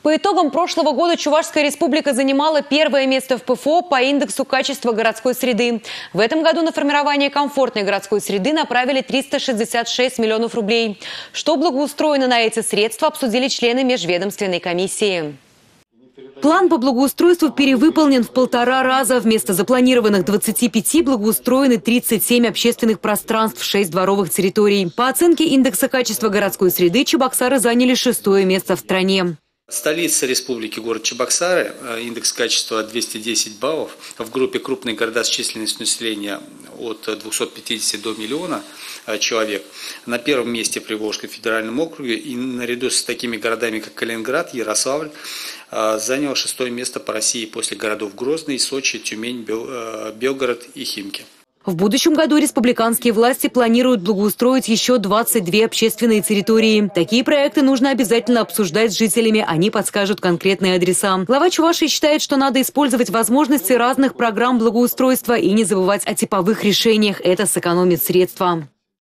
По итогам прошлого года Чувашская республика занимала первое место в ПФО по индексу качества городской среды. В этом году на формирование комфортной городской среды направили 366 миллионов рублей. Что благоустроено на эти средства, обсудили члены межведомственной комиссии. План по благоустройству перевыполнен в 1,5 раза. Вместо запланированных 25 благоустроены 37 общественных пространств, 6 дворовых территорий. По оценке индекса качества городской среды Чебоксары заняли 6-е место в стране. Столица республики, город Чебоксары, индекс качества 210 баллов. В группе крупные города с численностью населения от 250 до миллиона человек. На первом месте в Приволжском федеральном округе и наряду с такими городами, как Калининград, Ярославль, занял 6-е место по России после городов Грозный, Сочи, Тюмень, Белгород и Химки. В будущем году республиканские власти планируют благоустроить еще 22 общественные территории. Такие проекты нужно обязательно обсуждать с жителями, они подскажут конкретные адреса. Глава Чувашии считает, что надо использовать возможности разных программ благоустройства и не забывать о типовых решениях. Это сэкономит средства.